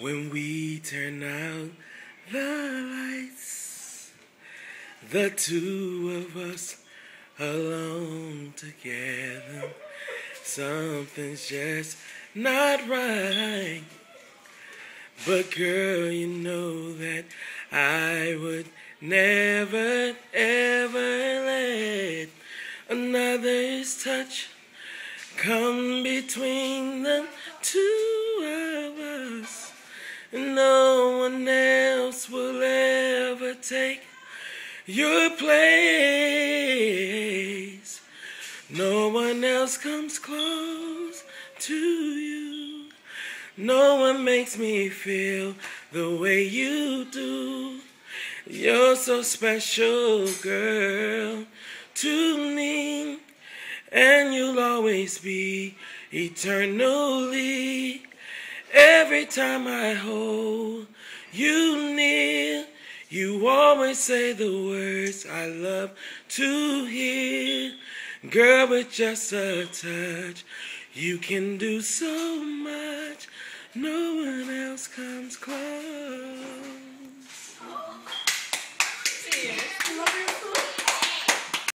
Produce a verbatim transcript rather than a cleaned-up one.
When we turn out the lights, the two of us alone together, something's just not right. But girl, you know that I would never, ever let another's touch come between the two of us. No one else will ever take your place. No one else comes close to you. No one makes me feel the way you do. You're so special, girl, to me. And you'll always be eternally. Every time I hold you near, you always say the words I love to hear. Girl, with just a touch, you can do so much. No one else comes close.